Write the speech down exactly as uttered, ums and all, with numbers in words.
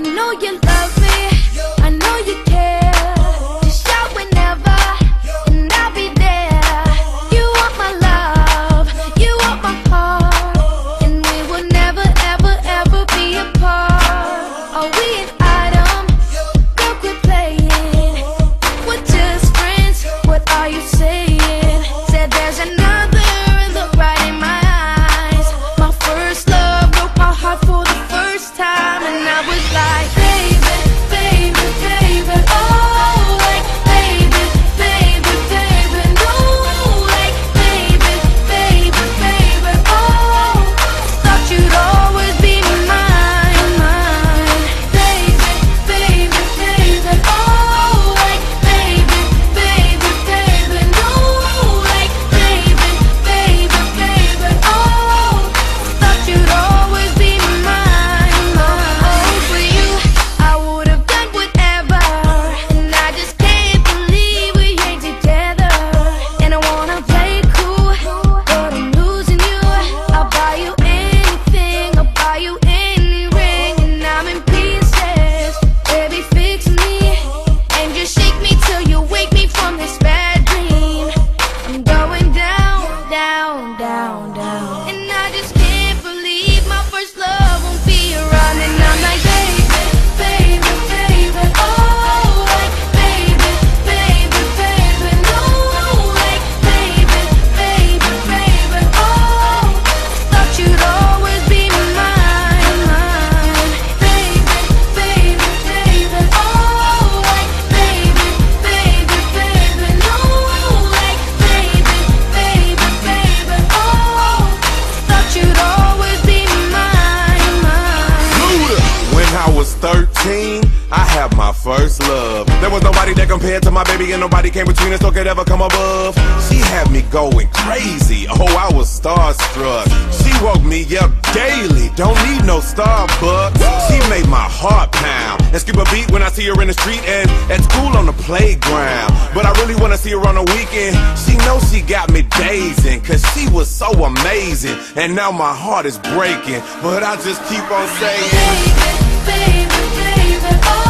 know you love me, I know you care. Just shout whenever, and I'll be there. You want my love, you want my heart, and we will never, ever, ever be apart. Are we an item? Go quit playing. We're just friends, what are you saying? Said there's another, look right in my eyes. My first love broke my heart for the first time, and I was like, baby, baby, baby, oh, like, baby, baby, baby, no, like, baby, baby, baby, oh, thought you'd always be mine, mine, baby, baby, baby, oh, like, baby, baby, baby, no, like, baby, baby, baby, oh, thought you'd always be mine, mine. Oh, for you, I would've done whatever, and I just can't believe we ain't together. And I wanna play cool, but I'm losing you. I'll buy you anything, I'll buy you any ring, and I'm in pieces. Baby, fix me, and just shake me till you wake me from this bad dream. I'm going down, down, down, down, and I just can't believe my first love won't be around. And I'm like, baby, baby, baby, oh, like, baby, baby, baby, no, like, baby, baby, baby, oh, thought you'd always be mine, mine, baby, baby, baby, oh, like, baby, baby, baby, no, like, baby, baby, baby, oh, thought you'd always be mine, mine. When I was thirteen, I had my first love. There was nobody that compared to my baby, and nobody came between us or could ever come above. She had me going crazy, oh, I was starstruck. She woke me up daily, don't need no Starbucks. She made my heart pound and skip a beat when I see her in the street and at school on the playground. But I really wanna see her on the weekend. She knows she got me dazing, cause she was so amazing. And now my heart is breaking, but I just keep on saying, Baby, baby, baby, oh.